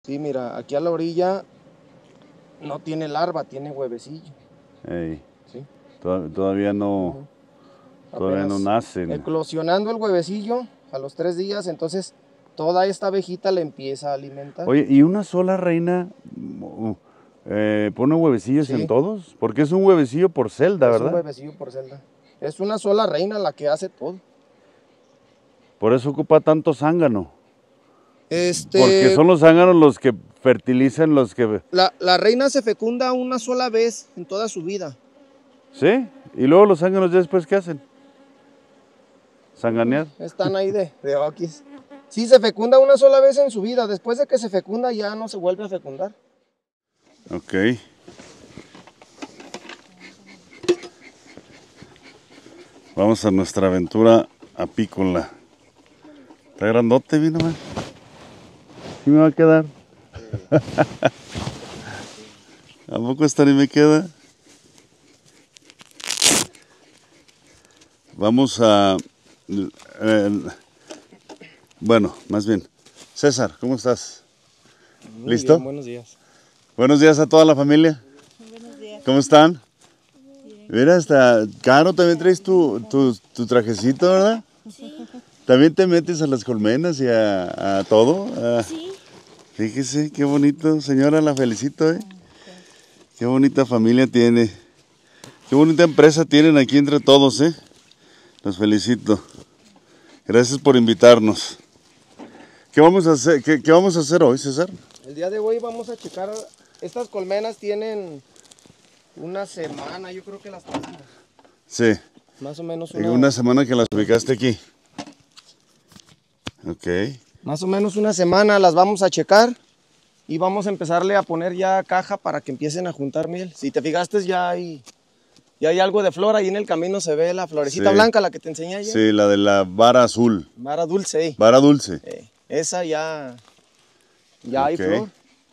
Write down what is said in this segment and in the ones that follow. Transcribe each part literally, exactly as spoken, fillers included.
Sí, mira, aquí a la orilla no tiene larva, tiene huevecillo. Ey, Sí. to- todavía no, Ujú. todavía no Apenas nacen. eclosionando el huevecillo a los tres días, entonces toda esta abejita le empieza a alimentar. Oye, ¿y una sola reina uh, eh, pone huevecillos en Sí, todos? Porque es un huevecillo por celda, es un ¿verdad? huevecillo por celda. Es una sola reina la que hace todo. Por eso ocupa tanto zángano. Porque Este, son los zánganos los que fertilizan los que... la, la reina se fecunda una sola vez en toda su vida. ¿Sí? Y luego los zánganos ya después, ¿qué hacen? Zanganear. Están ahí de, de oquis. Sí, se fecunda una sola vez en su vida. Después de que se fecunda ya no se vuelve a fecundar. Ok. Vamos a nuestra aventura apícola. Está grandote, vino, man. ¿Sí me va a quedar? ¿A poco esta ni me queda? Vamos a... eh, bueno, más bien. César, ¿cómo estás? Muy ¿Listo? bien, buenos días. Buenos días a toda la familia. Buenos días. ¿Cómo están? Bien. Mira, hasta Caro, también traes tu, tu, tu trajecito, ¿verdad? Sí. ¿También te metes a las colmenas y a, a todo? Ah, Sí. fíjese, qué bonito. Señora, la felicito, ¿eh? Qué bonita familia tiene. Qué bonita empresa tienen aquí entre todos, ¿eh? Los felicito. Gracias por invitarnos. ¿Qué vamos a hacer, qué, qué vamos a hacer hoy, César? El día de hoy vamos a checar. Estas colmenas tienen una semana, yo creo que las trajimos. Sí, Más o menos en una, una semana que las ubicaste aquí. Ok. más o menos una semana las vamos a checar y vamos a empezarle a poner ya caja para que empiecen a juntar miel. Si te fijaste ya hay, ya hay algo de flor, ahí en el camino se ve la florecita Sí. blanca, la que te enseñé ayer. Sí, la de la vara azul. Mara dulce, eh. Vara dulce. Eh, esa ya, ya hay Ok. flor.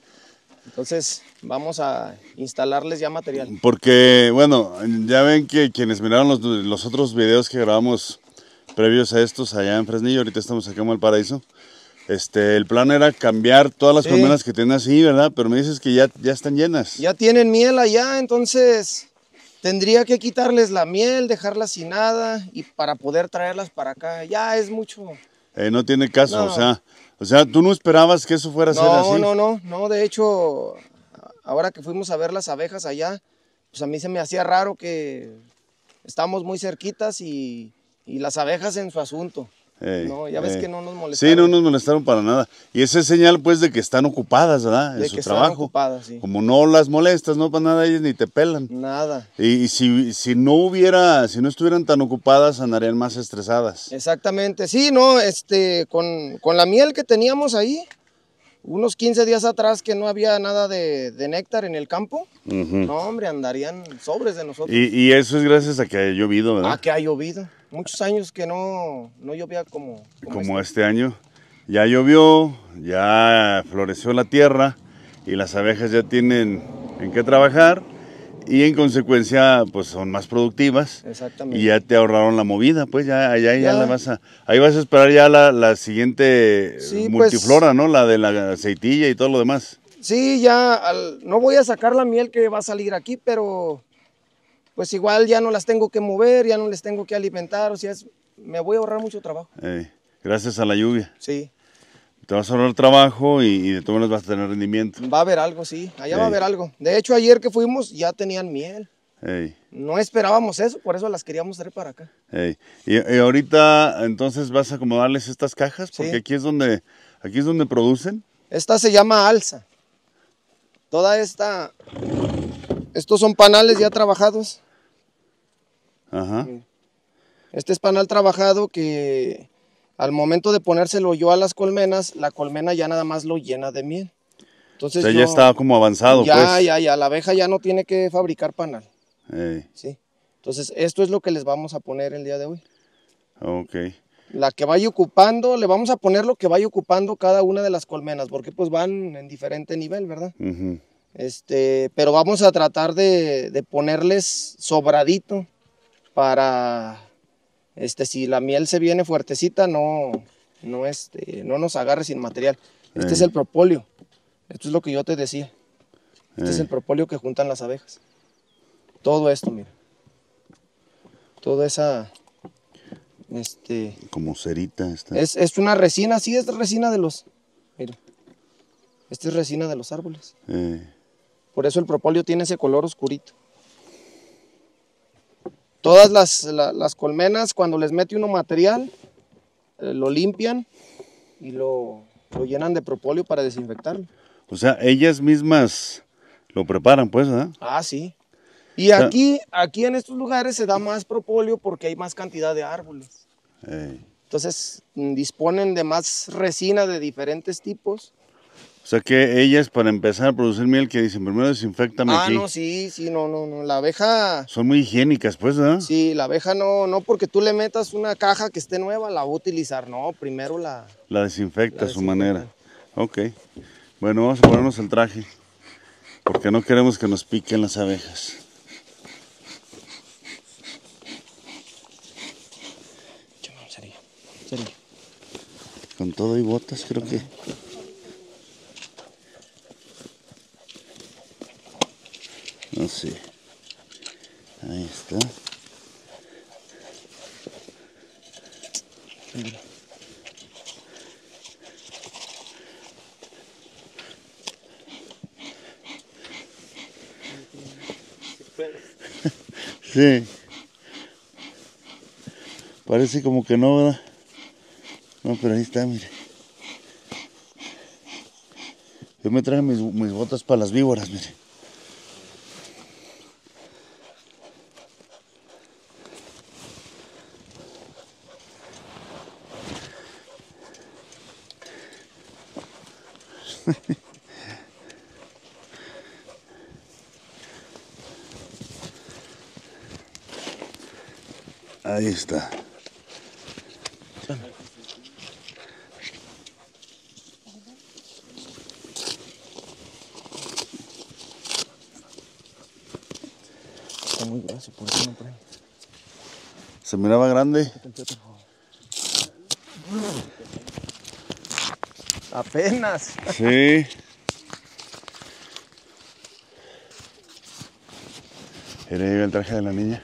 Entonces vamos a instalarles ya material. Porque, bueno, ya ven que quienes miraron los, los otros videos que grabamos previos a estos allá en Fresnillo, ahorita estamos acá en Valparaíso, este, el plan era cambiar todas las Sí. colmenas que tienen así, ¿verdad? Pero me dices que ya, ya están llenas. Ya tienen miel allá, entonces tendría que quitarles la miel, dejarlas sin nada y para poder traerlas para acá. Ya es mucho. Eh, no tiene caso, No. o sea, o sea, tú no esperabas que eso fuera a ser No, así. no, no, no. De hecho, ahora que fuimos a ver las abejas allá, pues a mí se me hacía raro que estamos muy cerquitas y, y las abejas en su asunto. Ey, No, ya ves ey. que no nos molestaron. Sí, no nos molestaron para nada. Y esa es señal, pues, de que están ocupadas, ¿verdad? En De su que están trabajo. ocupadas, sí. Como no las molestas, no para nada, ellas ni te pelan. Nada. Y, y si, si no hubiera, si no estuvieran tan ocupadas, andarían más estresadas. Exactamente. Sí, no, este, con, con la miel que teníamos ahí, unos quince días atrás que no había nada de, de néctar en el campo, Ujú. no, hombre, andarían sobres de nosotros. Y, y eso es gracias a que ha llovido, ¿verdad? Ah, que ha llovido. Muchos años que no, no llovía como, como, Como este. este año. Ya llovió, ya floreció la tierra y las abejas ya tienen en qué trabajar y en consecuencia pues son más productivas. Exactamente. Y ya te ahorraron la movida, pues ya, ya, ya Ya. la vas a, ahí vas a esperar ya la, la siguiente Sí, multiflora, pues, ¿no? La de la aceitilla y todo lo demás. Sí, ya al- no voy a sacar la miel que va a salir aquí, pero pues igual ya no las tengo que mover, ya no les tengo que alimentar, o sea, es- me voy a ahorrar mucho trabajo. Eh, gracias a la lluvia. Sí, Te vas a ahorrar trabajo y, y de todas maneras vas a tener rendimiento. va a haber algo, sí, allá va a Ey. haber algo. De hecho, ayer que fuimos ya tenían miel. Ey, No esperábamos eso, por eso las queríamos traer para acá. ey. Y, y ahorita entonces vas a acomodarles estas cajas porque Sí. aquí es donde aquí es donde producen. Esta se llama alza. Toda esta, estos son panales ya trabajados. Ajá. Este es panal trabajado que al momento de ponérselo yo a las colmenas, la colmena ya nada más lo llena de miel. Entonces O sea, yo, ya está como avanzado, ya, pues. ya, ya, la abeja ya no tiene que fabricar panal. Ey, ¿Sí? Entonces esto es lo que les vamos a poner el día de hoy. ok. La que vaya ocupando, le vamos a poner lo que vaya ocupando cada una de las colmenas, porque pues van en diferente nivel, ¿verdad? Ujú. Este, pero vamos a tratar de, de ponerles sobradito para, este, si la miel se viene fuertecita, no, no, este, no nos agarre sin material. Este Ey. es el propóleo. Esto es lo que yo te decía. Este Eh. es el propóleo que juntan las abejas. Todo esto, mira. Toda esa... Este... Como cerita esta. Es, es una resina, sí, es resina de los... Mira. Esta es resina de los árboles. Eh. Por eso el propóleo tiene ese color oscurito. Todas las, la, las colmenas, cuando les mete uno material, eh, lo limpian y lo, lo llenan de propóleo para desinfectarlo. O sea, ellas mismas lo preparan, pues, ¿verdad? Ah, sí. Y aquí, aquí en estos lugares se da más propóleo porque hay más cantidad de árboles. Eh. Entonces mm, disponen de más resina de diferentes tipos. O sea que ellas para empezar a producir miel que dicen, primero desinfectame Ah, aquí. no, sí, sí, no, no, no. La abeja, Son muy higiénicas, pues, ¿verdad? sí, la abeja no, no porque tú le metas una caja que esté nueva, la va a utilizar. No, primero la... La desinfecta La a su desinfectan. manera. Ok. Bueno, vamos a ponernos el traje. Porque no queremos que nos piquen las abejas. Chama, sería, sería. Con todo y botas, creo que. No sé. Ahí está. Sí. Parece como que no, ¿verdad? No, pero ahí está, mire. Yo me traje mis, mis botas para las víboras, mire. Ahí está. Está muy grueso, por eso no prende. Se miraba grande. Apenas. Sí. Mira, ahí va el traje de la niña.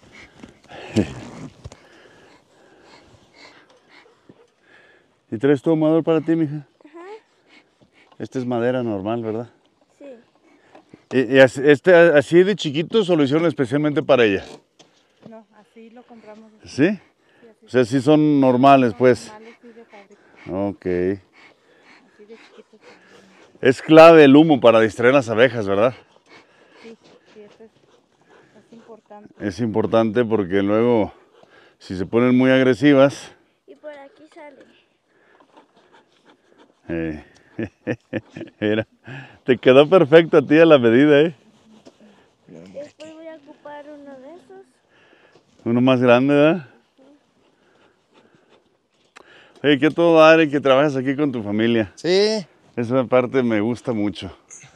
¿Y traes tu ahumador para ti, mija? Ajá, Esta es madera normal, ¿verdad? sí. ¿Y, y así- este, así de chiquitos o lo hicieron especialmente para ella? No, así lo compramos. ¿Sí? Sí, así O sea, sí son normales, pues. normales, sí, de fábrica. Ok. Así de chiquitos. Es clave el humo para distraer las abejas, ¿verdad? Sí, sí, eso es, es importante. Es importante porque luego, si se ponen muy agresivas, Y por aquí sale. eh, mira, te quedó perfecto a ti a la medida, ¿eh? Después voy a ocupar uno de esos. Uno más grande, ¿verdad? Oye, que todo dar y que trabajas aquí con tu familia. Sí. Esa parte me gusta mucho.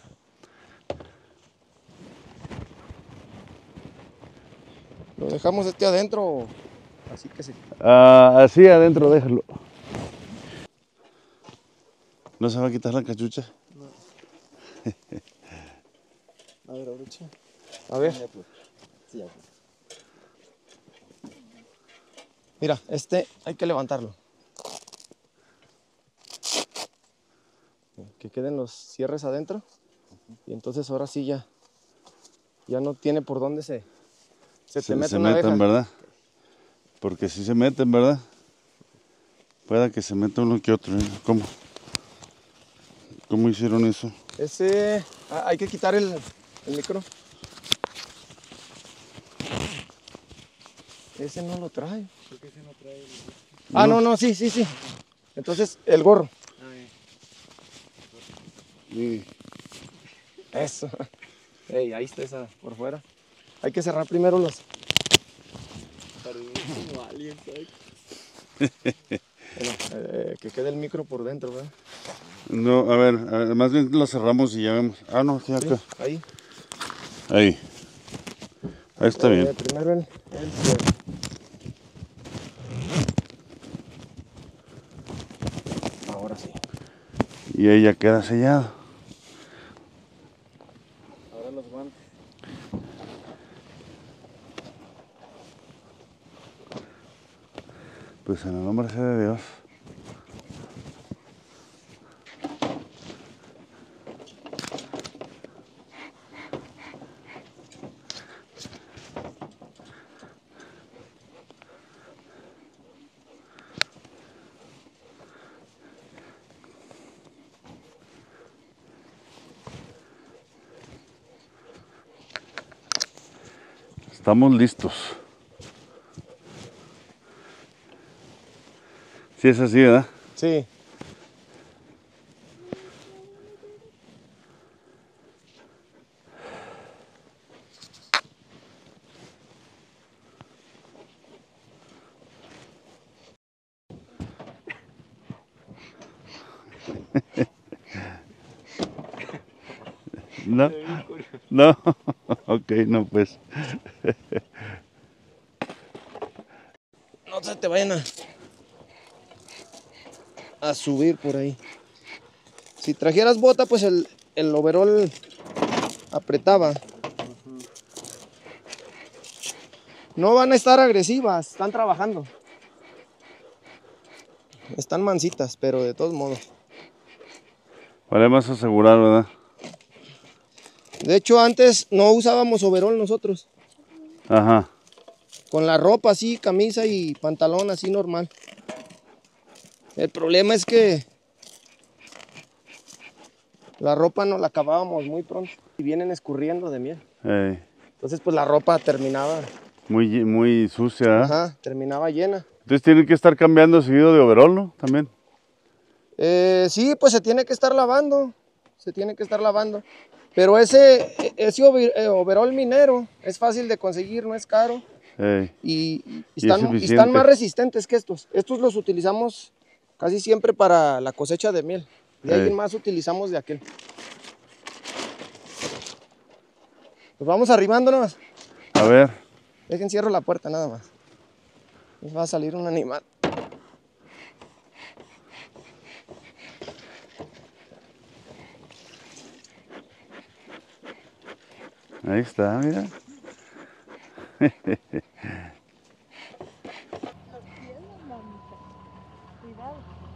¿Lo dejamos este adentro? Así que se... Ah, así adentro, déjalo. ¿No se va a quitar la cachucha? A ver, abrocha. A ver. Mira, este hay que levantarlo. Que queden los cierres adentro. Y entonces ahora sí ya, ya no tiene por dónde se, se te Se, mete se una meten, abeja. ¿verdad? Porque si se meten, ¿verdad? Pueda que se meta uno que otro, ¿eh? ¿Cómo? ¿Cómo hicieron eso? Ese, ah, hay que quitar el, el micro. Ese no lo trae. ¿Por qué ese no trae? Ah, no, no, sí, sí, sí. Entonces, el gorro. Sí. Eso. Ey, ahí está esa por fuera. Hay que cerrar primero los. Bueno, eh, que quede el micro por dentro, ¿verdad? No, a ver, a ver, más bien lo cerramos y ya vemos. Ah, no, aquí, acá. Sí, ahí. Ahí. Ahí está Eh, bien. Primero el, el cierre. Ahora sí. Y ahí ya queda sellado. Pues en el nombre sea de Dios. Estamos listos. Sí es así, ¿verdad? Sí. No, no, ok, no pues. No se te vayan a, a subir por ahí. Si trajeras bota, pues el, el overol apretaba. No van a estar agresivas, están trabajando. Están mansitas, pero de todos modos. Vale más asegurar, ¿verdad? De hecho, antes no usábamos overol nosotros. Ajá. Con la ropa así, camisa y pantalón así normal. El problema es que la ropa no la acabábamos muy pronto y vienen escurriendo de miel. Ey, Entonces pues la ropa terminaba, muy, muy sucia, ¿eh? ajá, terminaba llena. Entonces tienen que estar cambiando seguido de overol, ¿no? También. Eh, sí, pues se tiene que estar lavando, se tiene que estar lavando. Pero ese, ese over- eh, overol minero es fácil de conseguir, no es caro. Ey, Y, y Y es están, y están eficiente. más resistentes que estos. Estos los utilizamos casi siempre para la cosecha de miel. De ahí Ey. en más utilizamos de aquel. Pues vamos arrimándonos. A ver, Dejen cierro la puerta nada más. Nos va a salir un animal. ahí está, mira. Cuidado.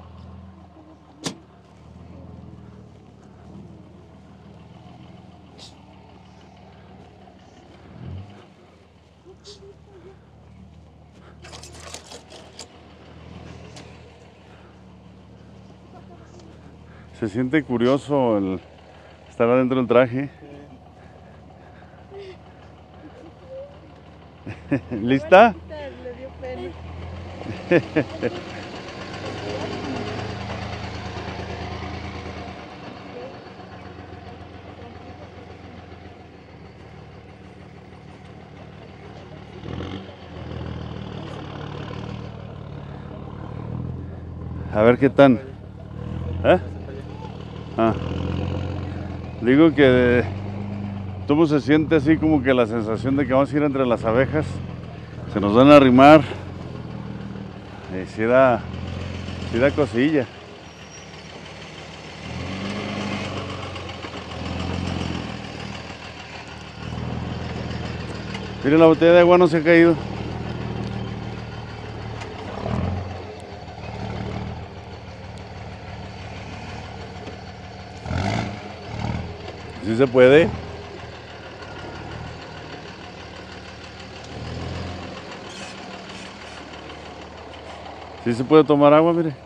Se siente curioso el estar adentro del traje. ¿Lista? Le dio pena. A ver qué tan. ¿Eh? Ah. Digo que de- todo se siente así como que la sensación de que vamos a ir entre las abejas. Se nos van a arrimar. Y sí da, sí da cosilla. Miren, la botella de agua no se ha caído. Sí se puede. Sí se puede tomar agua, mire.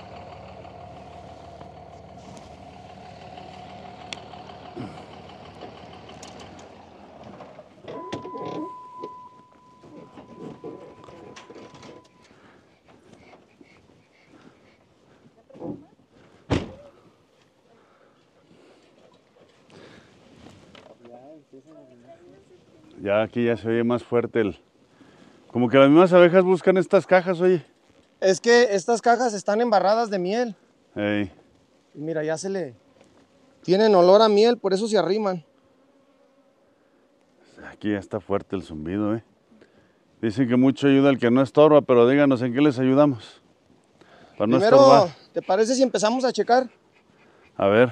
Ya aquí ya se oye más fuerte el... Como que las mismas abejas buscan estas cajas, oye. Es que estas cajas están embarradas de miel. Ey, Y mira, ya se le... Tienen olor a miel, por eso se arriman. aquí ya está fuerte el zumbido, eh. Dicen que mucho ayuda el que no estorba, pero díganos en qué les ayudamos. Para no Primero, estorbar. ¿te parece si empezamos a checar? A ver.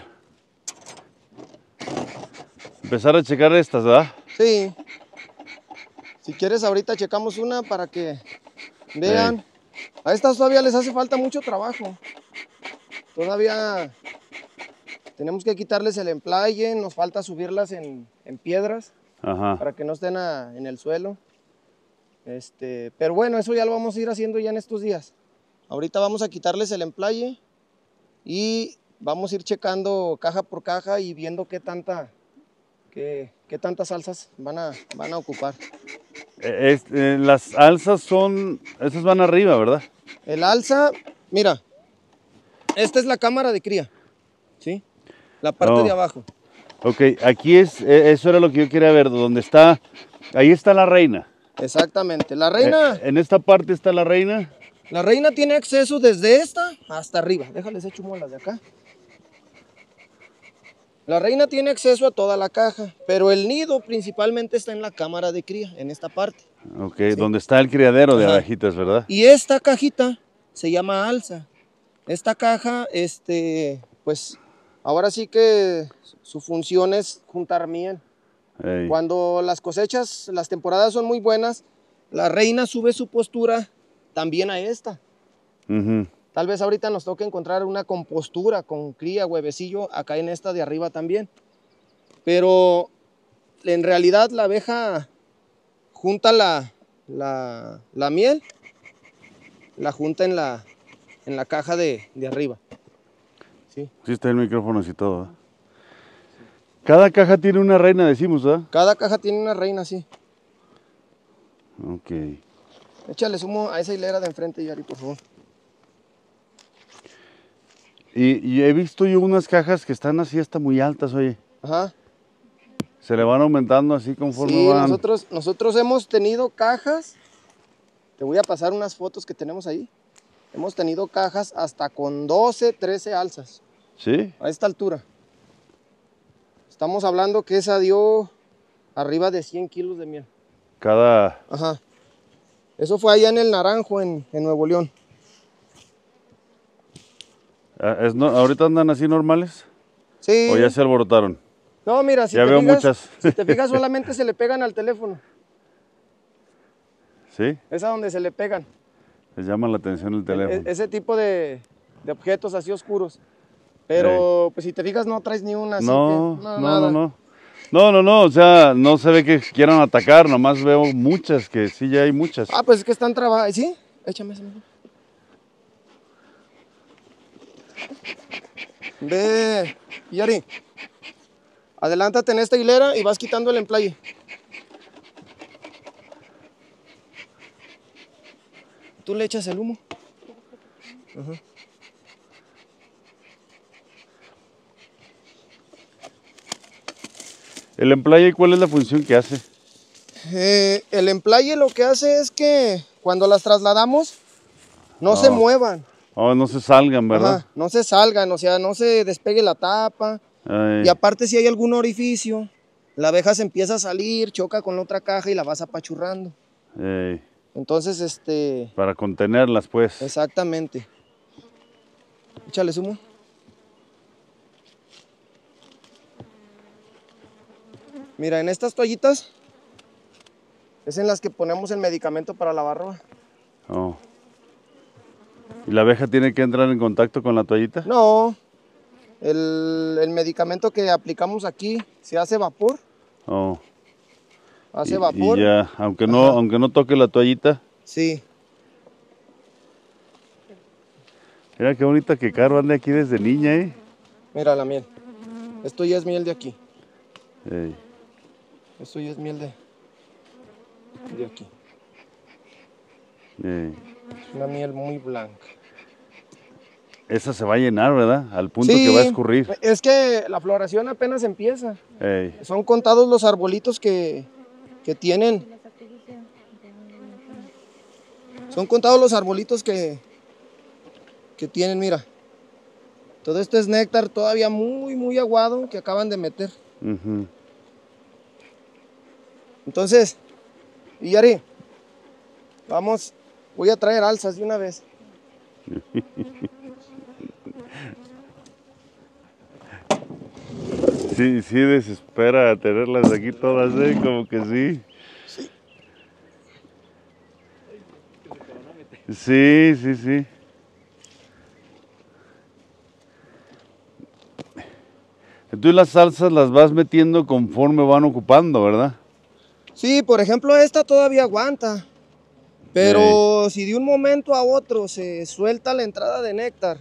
Empezar a checar estas, ¿verdad? Sí. Si quieres, ahorita checamos una para que vean. A estas todavía les hace falta mucho trabajo. Todavía tenemos que quitarles el emplaye, nos falta subirlas en, en piedras. Ajá. Para que no estén a, en el suelo. Este, pero bueno, eso ya lo vamos a ir haciendo ya en estos días. Ahorita vamos a quitarles el emplaye y vamos a ir checando caja por caja y viendo qué tanta, qué, qué tantas alzas van a, van a ocupar. Eh, es- eh, las alzas son, esas van arriba, ¿verdad? El alza, mira, esta es la cámara de cría, ¿sí? La parte Oh. de abajo. Ok, aquí es, eh, eso era lo que yo quería ver, donde está, ahí está la reina. Exactamente. La reina, Eh, en esta parte está la reina. la reina tiene acceso desde esta hasta arriba. Déjales echo las de acá. La reina tiene acceso a toda la caja, pero el nido principalmente está en la cámara de cría, en esta parte. Ok, donde está el criadero de Ajá. abejitas, ¿verdad? Y esta cajita se llama alza. Esta caja, este, pues, ahora sí que su función es juntar miel. Ey. Cuando las cosechas, las temporadas son muy buenas, la reina sube su postura también a esta. Ujú. Tal vez ahorita nos toque encontrar una compostura con cría, huevecillo, acá en esta de arriba también. Pero en realidad la abeja junta la, la, la miel, la junta en la, en la caja de, de arriba. ¿Sí? Sí está el micrófono y todo, ¿verdad? Cada caja tiene una reina, decimos, ¿verdad? Cada caja tiene una reina así. Ok. Échale zumo a esa hilera de enfrente, Yari, por favor. Y, y he visto yo unas cajas que están así hasta muy altas, oye. Ajá. Se le van aumentando así conforme Sí, van. nosotros, nosotros hemos tenido cajas. Te voy a pasar unas fotos que tenemos ahí. Hemos tenido cajas hasta con doce, trece alzas. ¿Sí? A esta altura. Estamos hablando que esa dio arriba de cien kilos de miel. Cada... Ajá. Eso fue allá en el Naranjo, en, en Nuevo León. ah, es no- ¿Ahorita andan así normales? Sí. ¿O ya se alborotaron? No, mira, si Ya te veo fijas, muchas. si te fijas solamente se le pegan al teléfono. ¿Sí? Es a donde se le pegan. Les llama la atención el E- teléfono. ese tipo de, de objetos así oscuros. Pero pues si te fijas no traes ni una así No, que, no, nada. no, no. No, no, no, o sea, no se ve que quieran atacar, nomás veo muchas, que sí ya hay muchas. Ah, pues es que están trabajando. ¿Sí? Échame esa mejor. Ve, Yari. Adelántate en esta hilera y vas quitando el emplaye. Tú le echas el humo. Ajá. ¿El emplaye cuál es la función que hace? Eh, el emplaye lo que hace es que cuando las trasladamos no se Oh. muevan. Oh, no se salgan, ¿verdad? Ajá, no se salgan, o sea, no se despegue la tapa. Ay, Y aparte si hay algún orificio, la abeja se empieza a salir, choca con la otra caja y la vas apachurrando. ay, Entonces, este, para contenerlas, pues. exactamente. Échale zumo. Mira, en estas toallitas es en las que ponemos el medicamento para la barroa. Oh. ¿Y la abeja tiene que entrar en contacto con la toallita? No, el, el medicamento que aplicamos aquí se hace vapor, Oh. hace Y- vapor. Y ya, aunque no, Ajá. aunque no toque la toallita. Sí, Mira qué bonita que Caro ande aquí desde niña, ¿eh? mira la miel. Esto ya es miel de aquí. Ey. Esto ya es miel de, de aquí. Ey. Es una miel muy blanca. Esa se va a llenar, ¿verdad? Al punto Sí, que va a escurrir. es que la floración apenas empieza. Ey. Son contados los arbolitos que, que tienen. Son contados los arbolitos que, que tienen, mira. Todo esto es néctar todavía muy, muy aguado que acaban de meter. Ujú. Entonces, Yari, vamos, voy a traer alzas de una vez. Sí, sí desespera tenerlas aquí todas, ¿eh? Como que sí. Sí, sí, sí. Entonces las salsas las vas metiendo conforme van ocupando, ¿verdad? Sí, por ejemplo, esta todavía aguanta. Pero si de un momento a otro se suelta la entrada de néctar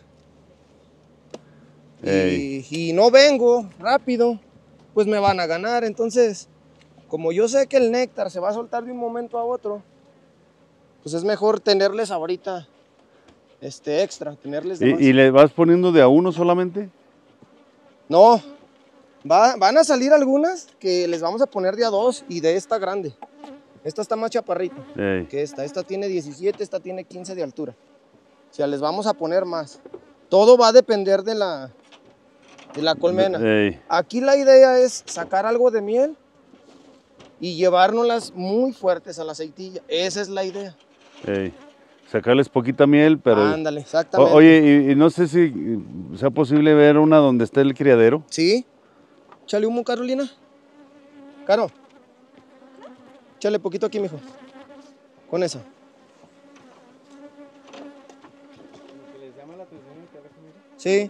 y, y no vengo rápido, pues me van a ganar. Entonces, como yo sé que el néctar se va a soltar de un momento a otro, pues es mejor tenerles ahorita este extra, tenerles de más. ¿Y, y le vas poniendo de a uno solamente? No, va- van a salir algunas que les vamos a poner de a dos y de esta grande. Esta está más chaparrita Ey. que esta. Esta tiene diecisiete, esta tiene quince de altura. O sea, les vamos a poner más. Todo va a depender de la, de la colmena. Ey. Aquí la idea es sacar algo de miel y llevárnoslas muy fuertes a la aceitilla. Esa es la idea. Ey. Sacarles poquita miel, pero... Ándale, O- exactamente. oye, y, y no sé si sea posible ver una donde esté el criadero. ¿Sí? Échale humo, Carolina. Caro. Échale poquito aquí, mijo. Con eso. ¿Les llama la atención el teléfono? Sí.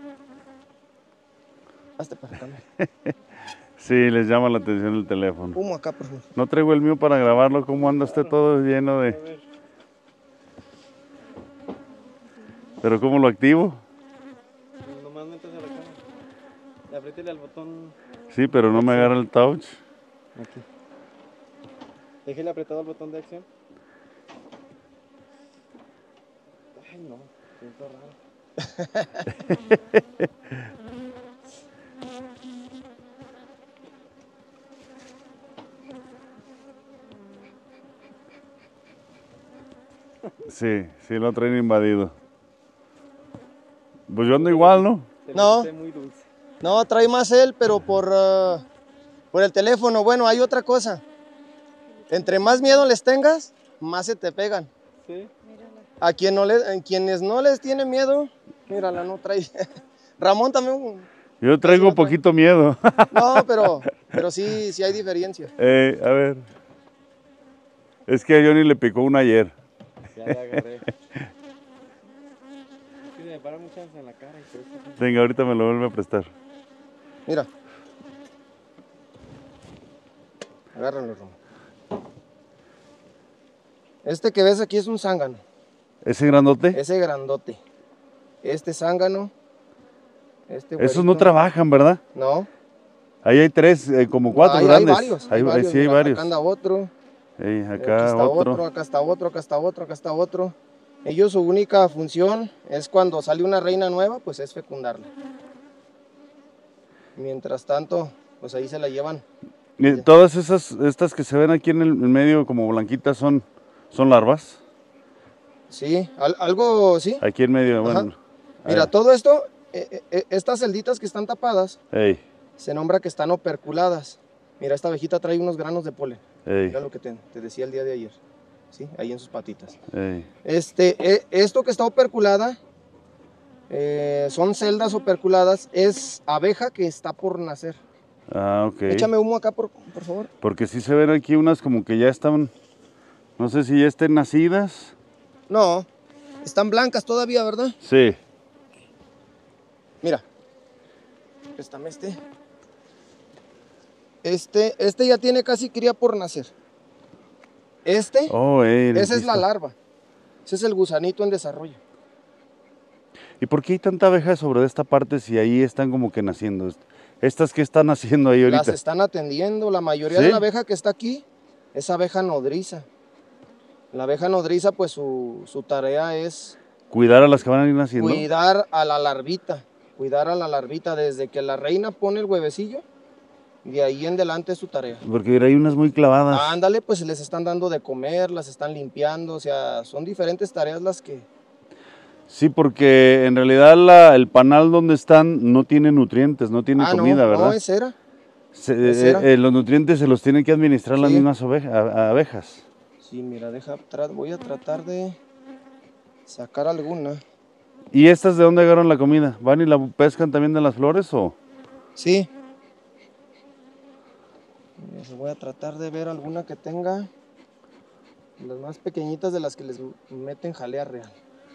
Hazte para acá. Sí, les llama la atención el teléfono. Humo acá, por favor. No traigo el mío para grabarlo, cómo anda usted todo lleno de... ¿Pero cómo lo activo? Nomás metes a la cámara. Y apriétale al botón Sí, pero no me agarra el touch. aquí. Déjale apretado el botón de acción. Ay, no, siento raro. Sí, sí lo traen invadido. Pues yo ando igual, ¿no? Se le No. hace muy dulce. No, trae más él, pero por, uh, por el teléfono. Bueno, hay otra cosa. Entre más miedo les tengas, más se te pegan. Sí. A, quien no le, a quienes no les tiene miedo, mírala, no trae. Ramón también. Yo traigo no un trae. poquito miedo. No, pero, pero sí, sí hay diferencia. Eh, a ver. Es que a Johnny le picó una ayer. Ya la agarré. Sí, me para muchas en la cara y por eso. Venga, ahorita me lo vuelve a prestar. Mira. Agárralo, Ramón. Este que ves aquí es un zángano. ¿Ese grandote? Ese grandote. Este zángano. Este Esos no güerito. trabajan, ¿verdad? No. Ahí hay tres, eh, como cuatro hay, grandes. Hay varios. Hay- Hay varios. sí, hay Mira, varios. acá anda otro. Ey, Aquí acá está otro. otro. Acá está otro, acá está otro, acá está otro. Ellos su única función es cuando sale una reina nueva, pues es fecundarla. Mientras tanto, pues ahí se la llevan. Y todas esas, estas que se ven aquí en el en medio como blanquitas son, son larvas. Sí, al- algo, sí. Aquí en medio, Ajá. bueno. Mira, ahí. todo esto, eh, eh, estas celditas que están tapadas, Ey, se nombra que están operculadas. Mira, esta abejita trae unos granos de polen. ey, Mira lo que te, te decía el día de ayer. Sí, ahí en sus patitas. ey. Este, eh, esto que está operculada, eh, son celdas operculadas, es abeja que está por nacer. Ah, ok. Échame humo acá, por, por favor. Porque sí se ven aquí unas como que ya están, no sé si ya estén nacidas. No, están blancas todavía, ¿verdad? Sí. Mira, préstame este. Este, este ya tiene casi cría por nacer. Este, Oh, ey, esa es aquí la está. larva. Ese es el gusanito en desarrollo. ¿Y por qué hay tanta abeja sobre esta parte si ahí están como que naciendo? ¿Estas que están haciendo ahí ahorita? Las están atendiendo. La mayoría ¿Sí? de la abeja que está aquí es abeja nodriza. La abeja nodriza, pues su, su tarea es ¿Cuidar a las que van a ir naciendo? cuidar a la larvita. Cuidar a la larvita desde que la reina pone el huevecillo. De ahí en adelante es su tarea. Porque mira, hay unas muy clavadas. Ándale, pues les están dando de comer, las están limpiando, o sea, son diferentes tareas las que... Sí, porque en realidad la- el panal donde están no tiene nutrientes, no tiene ah, comida, no, ¿verdad? no, es cera. Se- es eh, cera. eh, los nutrientes se los tienen que administrar las Sí. mismas oveja- a- abejas. Sí, mira, deja, tra- voy a tratar de sacar alguna. ¿Y estas de dónde agarran la comida? ¿Van y la pescan también de las flores o...? Sí. Mira, voy a tratar de ver alguna que tenga. Las más pequeñitas de las que les meten jalea real.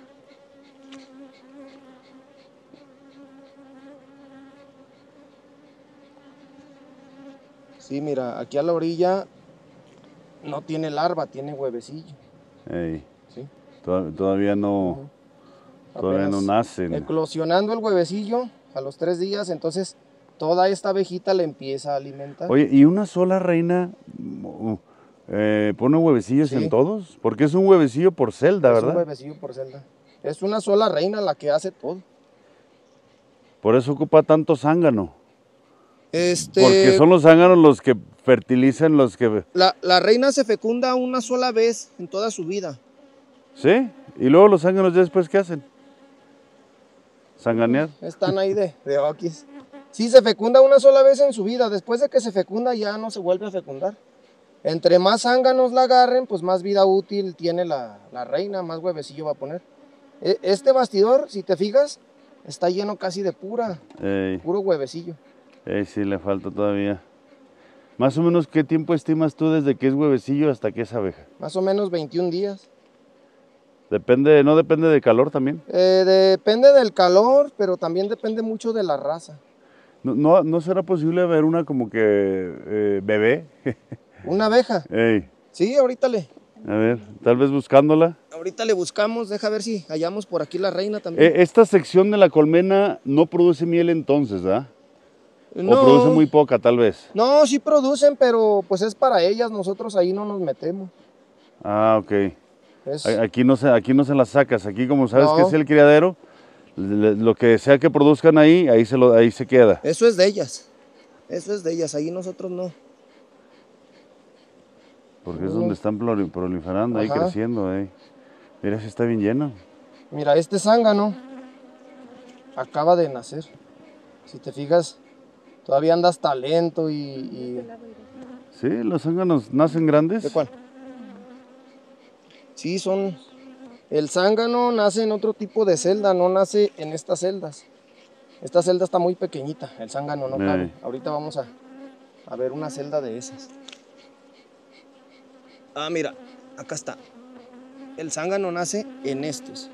Sí, mira, aquí a la orilla no tiene larva, tiene huevecillo. Ey, ¿Sí? to- todavía no, Ujú. todavía no Apenas nacen. eclosionando el huevecillo a los tres días, entonces toda esta abejita le empieza a alimentar. Oye, ¿y una sola reina mm, eh, pone huevecillos Sí. en todos? Porque es un huevecillo por celda, es un ¿verdad? huevecillo por celda. Es una sola reina la que hace todo. Por eso ocupa tanto zángano. Este, Porque son los zánganos los que fertilizan, los que... la, la reina se fecunda una sola vez en toda su vida. ¿Sí? Y luego los zánganos ya después, ¿qué hacen? ¿Zanganear? Están ahí de, de oquis. Sí, se fecunda una sola vez en su vida. Después de que se fecunda ya no se vuelve a fecundar. Entre más zánganos la agarren, pues más vida útil tiene la, la reina, más huevecillo va a poner. E- Este bastidor, si te fijas, está lleno casi de pura, Ey, puro huevecillo. ey, sí, le falta todavía. Más o menos, ¿qué tiempo estimas tú desde que es huevecillo hasta que es abeja? Más o menos veintiún días. Depende, ¿no depende de calor también? Eh, depende del calor, pero también depende mucho de la raza. ¿No, no, no será posible ver una como que eh, bebé? Una abeja. Ey, Sí, ahorita le, a ver, tal vez buscándola. ahorita le buscamos. Deja ver si hallamos por aquí la reina también. Eh, esta sección de la colmena no produce miel entonces, ¿verdad? O no, produce muy poca, tal vez. no, sí producen, pero pues es para ellas. Nosotros ahí no nos metemos. Ah, ok. Es- A- Aquí no se, aquí no se las sacas. Aquí, como sabes que No. es el criadero, le- lo que sea que produzcan ahí, ahí se, lo, ahí se queda. Eso es de ellas. Eso es de ellas. Ahí nosotros no. Porque es donde están proli- proliferando, ahí Ajá. creciendo. Ahí. Mira, si está bien lleno. Mira, este zángano acaba de nacer. Si te fijas, todavía anda hasta lento y... y- Sí, los zánganos nacen grandes. ¿De cuál? Sí, son... El zángano nace en otro tipo de celda, no nace en estas celdas. Esta celda está muy pequeñita, el zángano no cabe. Ey. Ahorita vamos a, a ver una celda de esas. Ah, mira, acá está. El zángano nace en estos.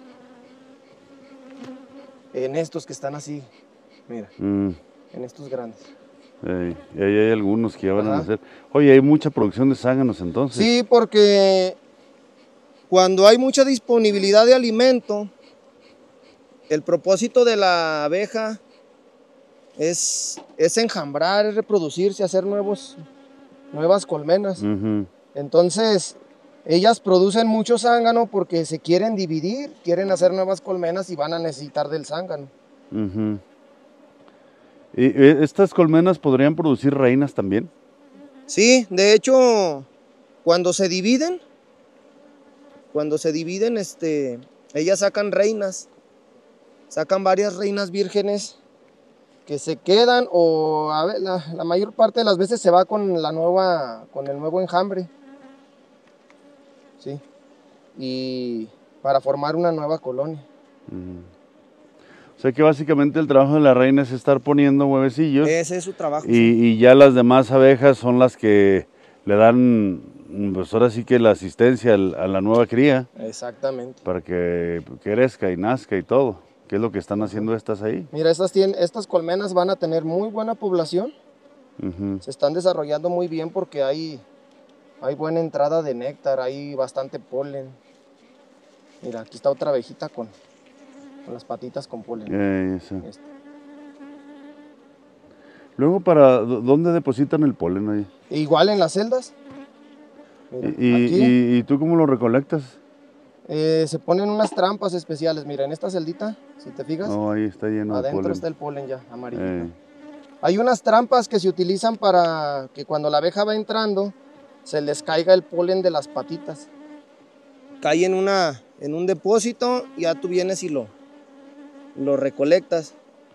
En estos que están así, mira, Mm, en estos grandes. ey, y ahí hay algunos que ya van a Ajá. nacer. Oye, hay mucha producción de zánganos entonces. Sí, porque cuando hay mucha disponibilidad de alimento, el propósito de la abeja es, es enjambrar, es reproducirse, hacer nuevos, nuevas colmenas. Ujú. Entonces, ellas producen mucho zángano porque se quieren dividir, quieren hacer nuevas colmenas y van a necesitar del zángano. Ujú. ¿Y eh, estas colmenas podrían producir reinas también? Sí, de hecho, cuando se dividen, cuando se dividen, este, ellas sacan reinas, sacan varias reinas vírgenes que se quedan o a ver, la, la mayor parte de las veces se va con la nueva, con el nuevo enjambre, sí, y para formar una nueva colonia. O sea que básicamente el trabajo de la reina es estar poniendo huevecillos Ese es su trabajo. y, sí. y ya las demás abejas son las que le dan, pues ahora sí que la asistencia al- a la nueva cría Exactamente. para que crezca y nazca y todo, que es lo que están haciendo estas ahí. Mira, estas, tienen, estas colmenas van a tener muy buena población, Ujú. se están desarrollando muy bien porque hay, hay buena entrada de néctar, hay bastante polen. Mira, aquí está otra abejita con, con las patitas con polen. Eh, eso. Esta. Luego, para ¿dó- ¿dónde depositan el polen ahí? E igual en las celdas. Mira, ¿Y, y- aquí y- y tú cómo lo recolectas? eh, se ponen unas trampas especiales. Mira, en esta celdita, si te fijas, No, ahí está lleno de adentro polen. está el polen ya, amarillo. Eh, Hay unas trampas que se utilizan para que cuando la abeja va entrando, se les caiga el polen de las patitas. Cae en, una, en un depósito y ya tú vienes y lo, lo recolectas.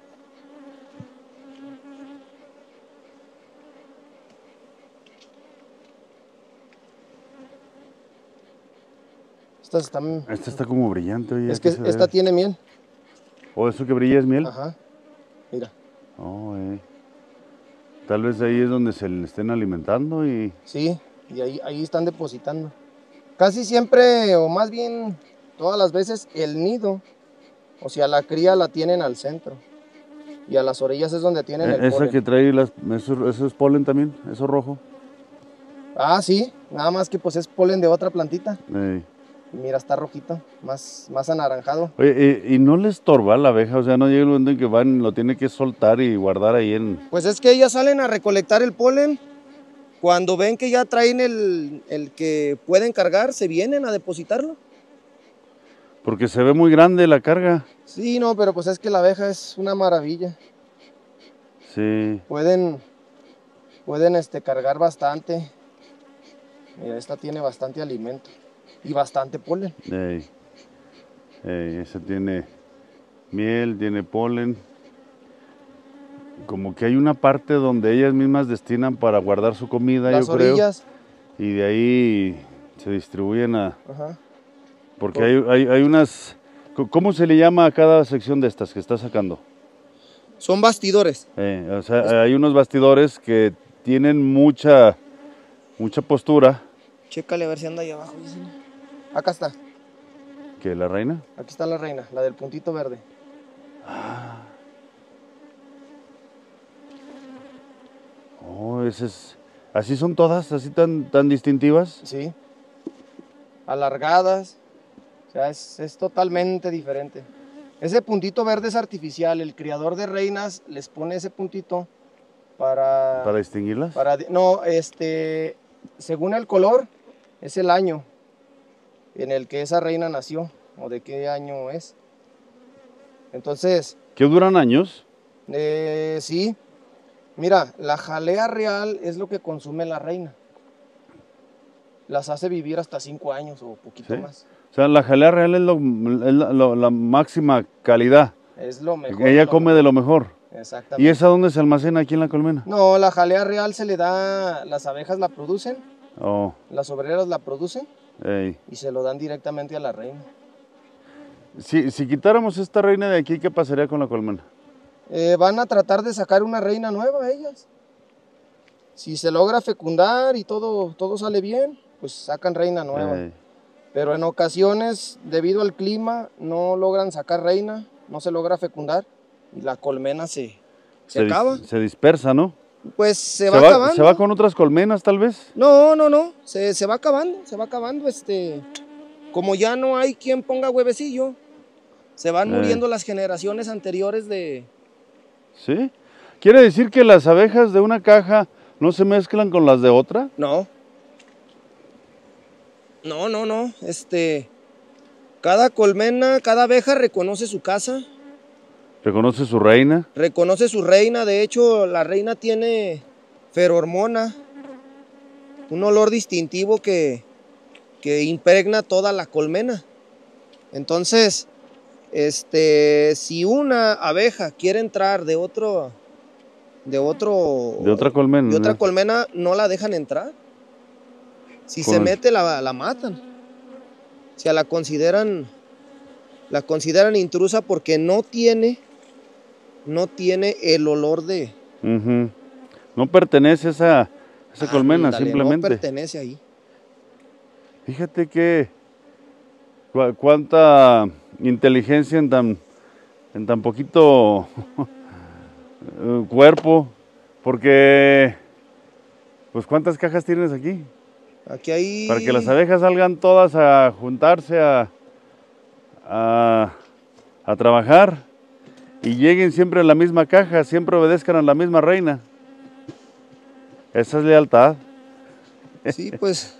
Estas están... esta está como brillante, oye. Es ¿a que qué se esta debe? tiene miel. ¿O eso que brilla es miel? Ajá, mira. Oh, eh. Tal vez ahí es donde se le estén alimentando y... Sí, y ahí, ahí están depositando. Casi siempre, o más bien todas las veces, el nido, o sea, la cría la tienen al centro. Y a las orillas es donde tienen Eh, el esa polen. que trae, las, eso, eso es polen también, eso rojo. Ah, sí, nada más que pues es polen de otra plantita. Ey. Y mira, está rojito, más, más anaranjado. Oye, y, y no le estorba la abeja, o sea, no llega el momento en que van, lo tiene que soltar y guardar ahí en... Pues es que ellas salen a recolectar el polen. Cuando ven que ya traen el, el que pueden cargar, se vienen a depositarlo. Porque se ve muy grande la carga. Sí, no, pero pues es que la abeja es una maravilla. Sí. Pueden, pueden este, cargar bastante. Mira, esta tiene bastante alimento y bastante polen. Ey. Ey, esa tiene miel, tiene polen. Como que hay una parte donde ellas mismas destinan para guardar su comida, Las yo creo. orillas. Y de ahí se distribuyen a... Ajá. Porque hay, hay, hay unas... ¿Cómo se le llama a cada sección de estas que está sacando? Son bastidores. Eh, o sea, hay unos bastidores que tienen mucha, mucha postura. Chécale a ver si anda ahí abajo. Acá está. ¿Que la reina? Aquí está la reina, la del puntito verde. Oh, ese es... ¿Así son todas? ¿Así tan, tan distintivas? Sí. Alargadas. O sea, es, es totalmente diferente. Ese puntito verde es artificial. El criador de reinas les pone ese puntito para... ¿Para distinguirlas? para no, este... según el color, es el año en el que esa reina nació. O de qué año es. Entonces... ¿Que duran años? Eh, sí. Mira, la jalea real es lo que consume la reina. Las hace vivir hasta cinco años o poquito ¿Sí? más. O sea, la jalea real es, lo, es la, lo- la máxima calidad. Es lo mejor. Ella de lo come mejor. de lo mejor. Exactamente. ¿Y esa dónde se almacena aquí en la colmena? No, la jalea real se le da, las abejas la producen, Oh, las obreras la producen ey. y se lo dan directamente a la reina. Si, si quitáramos esta reina de aquí, ¿qué pasaría con la colmena? Eh, van a tratar de sacar una reina nueva ellas. Si se logra fecundar y todo, todo sale bien, pues sacan reina nueva. Ey. Pero en ocasiones, debido al clima, no logran sacar reina, no se logra fecundar y la colmena se, se, Se, dis- acaba. se dispersa, ¿no? Pues se, Se va, va, acabando. se va con otras colmenas, tal vez. No, no, no, se, se va acabando, se va acabando. Este, como ya no hay quien ponga huevecillo, se van Eh. muriendo las generaciones anteriores de... ¿Sí? ¿Quiere decir que las abejas de una caja no se mezclan con las de otra? No. No, no, no. Este, cada colmena, cada abeja reconoce su casa, ¿Reconoce su reina? reconoce su reina. De hecho, la reina tiene ferormona, un olor distintivo que, que impregna toda la colmena. Entonces, este, si una abeja quiere entrar de otro, de otro, De otra colmena. de otra ¿no? colmena, no la dejan entrar. Si se Con- mete, la, la matan. O sea, la consideran, la consideran intrusa porque no tiene, no tiene el olor de... Ujú. No pertenece a esa, esa colmena, Ándale, simplemente. no pertenece ahí. Fíjate que cu- cuánta inteligencia en tan, en tan poquito eh, cuerpo, porque pues ¿cuántas cajas tienes aquí? Aquí hay... Para que las abejas salgan todas a juntarse a, a, a trabajar y lleguen siempre a la misma caja, siempre obedezcan a la misma reina. Esa es lealtad. Sí, pues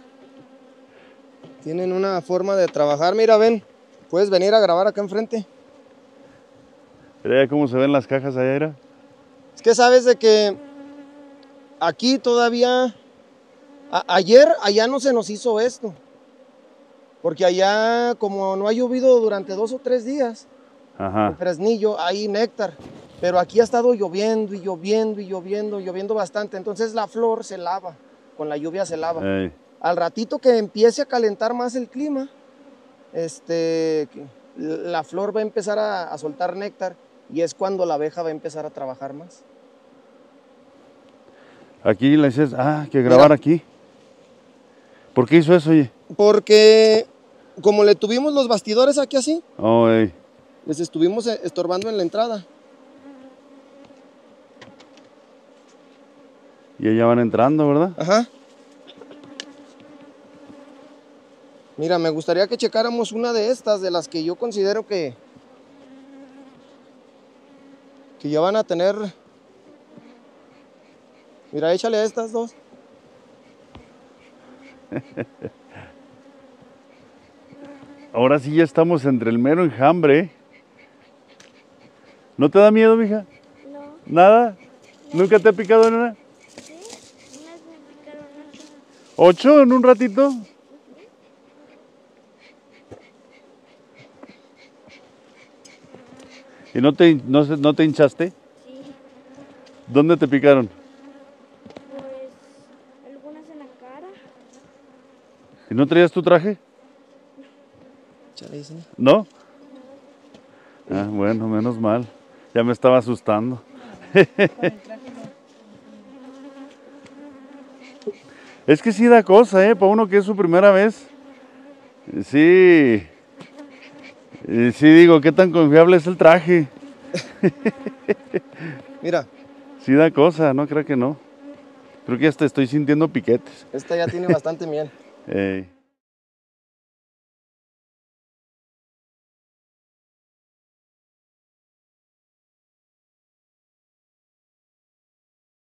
tienen una forma de trabajar. Mira, ven, puedes venir a grabar acá enfrente. Mira cómo se ven las cajas allá, era. Es que sabes de que aquí todavía, a- ayer allá no se nos hizo esto, porque allá como no ha llovido durante dos o tres días, en Ajá. Fresnillo hay néctar, pero aquí ha estado lloviendo y lloviendo y lloviendo, lloviendo bastante, entonces la flor se lava, con la lluvia se lava. Ey. Al ratito que empiece a calentar más el clima, este, que la flor va a empezar a, a soltar néctar y es cuando la abeja va a empezar a trabajar más. Aquí le dices, ah, que grabar Mira. aquí. ¿Por qué hizo eso, oye? Porque como le tuvimos los bastidores aquí así, Oh, ey. les estuvimos eh, estorbando en la entrada. Y allá van entrando, ¿verdad? Ajá. Mira, me gustaría que checáramos una de estas, de las que yo considero que que ya van a tener. Mira, échale a estas dos. Ahora sí ya estamos entre el mero enjambre. ¿Eh? ¿No te da miedo, mija? No, ¿Nada? ¿Nunca te ha picado en una? ¿sí? Unas me picaron ocho. ¿Ocho en un ratito? ¿Y no te, no, se- no te hinchaste? Sí, ¿Dónde te picaron? pues algunas en la cara. ¿Y no traías tu traje? Échale ahí, señor. ¿No? Ah, bueno, menos mal. Ya me estaba asustando. Es que sí da cosa, ¿eh? Para uno que es su primera vez. Sí. Eh, Sí digo, ¿qué tan confiable es el traje? Mira, Sí da cosa, no creo que no. Creo que hasta estoy sintiendo piquetes. esta ya tiene bastante miel. Ey.